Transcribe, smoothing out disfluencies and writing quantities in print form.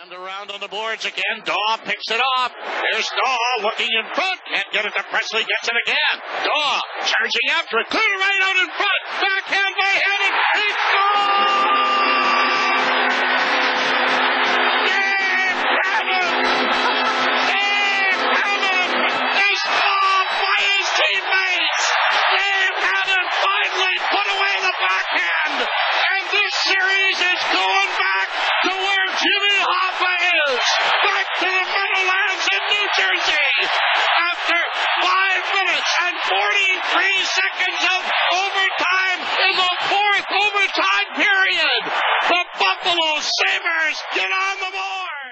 And around on the boards again. Daw picks it off. There's Daw looking in front. Can't get it to Presley. Gets it again. Daw charging after it. Clear right out in front. Backhand by Hannan. He scores! Dave Hannan! Dave Hannan is stopped by his teammates. Dave Hannan finally put away the backhand. And this series is going back to where Jimmy Hoffa is. Back to the Meadowlands in New Jersey. After 5 minutes and 43 seconds of overtime in the fourth overtime period, the Buffalo Sabres get on the board.